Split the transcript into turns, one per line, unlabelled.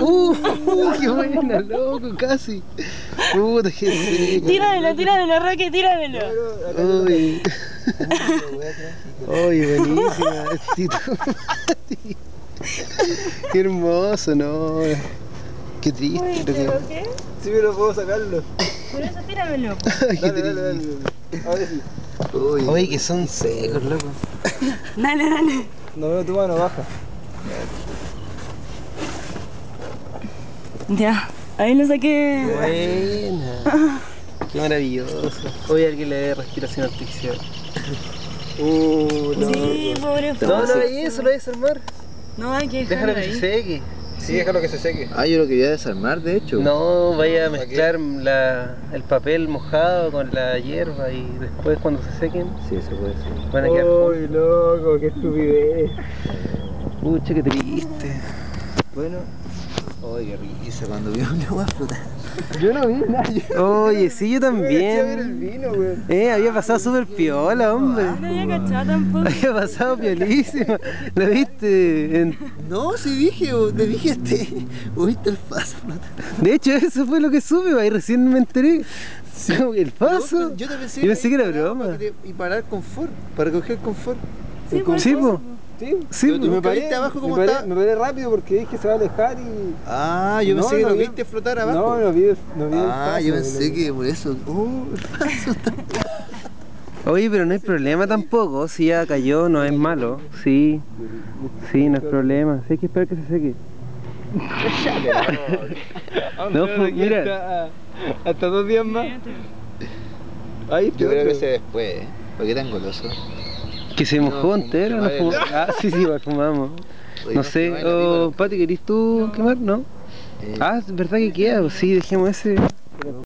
¡Qué buena, loco! Casi. Puta, qué seco.
Tíramelo, Roque, tíramelo.
Uy. Uy, buenísima. Tito. Qué hermoso, ¿no? Qué triste.
Uy,
Lo que...
Roque.
Sí, pero puedo sacarlo.
Por eso tíramelo.
Ay, qué
Dale, dale,
triste.
dale. Ahora sí.
Uy, oye, que son secos, loco.
Dale.
No veo tu mano, baja.
Ya, ahí lo saqué.
Buena. Qué maravilloso. Hoy alguien le dé respiración artificial.
No.
Sí, pobre
No, no,
Fausto.
eso lo voy a desarmar.
No, hay que
Déjalo
dejarlo
que se
ahí.
seque.
Sí, déjalo que se seque.
Ah, yo lo quería desarmar, de hecho.
No, vaya a mezclar el papel mojado con la hierba y después cuando se sequen
Sí, eso puede ser.
van a quedar
Uy, loco, qué estupidez.
Pucha, qué triste.
Bueno,
Oye, qué risa cuando vi una agua flotar.
yo no vi nada.
Oye, sí, yo
Yo me metí a ver el
también.
vino, weón.
Había pasado súper piola, hombre.
No había cachado tampoco.
Había pasado piolísima. ¿Lo viste?
No, sí dije, le dije a este. ¿Viste el paso flotar?
De hecho, eso fue lo que supe, ahí recién me enteré. Como que el paso.
Yo pensé
que era broma.
Y para el confort, para recoger confort.
Sí, por
Sí,
eso,
po.
Sí,
Sí,
Yo-
y
¿Tú
me
nunca
paré,
viste abajo cómo
me paré,
está?
me paré rápido porque dije que se va a alejar y...
Ah, yo pensé que
no
lo
vi-
viste flotar abajo.
No, no vi el
Ah,
paso,
yo pensé
lo-
que por eso. El paso está.
Oye, pero no hay problema tampoco. Si ya cayó, no es malo. Sí, no es problema. Sí, hay que esperar que se seque. No, pues, mira.
Hasta 2 días más. Ahí
Yo creo que ese después, ¿eh? ¿Por qué tan goloso?
Que se mojó entero, no fumó. Ah, sí, fumamos. No sé, Pati, ¿querís tú quemar? ¿No? Ah, es verdad que queda, pues sí, dejemos ese.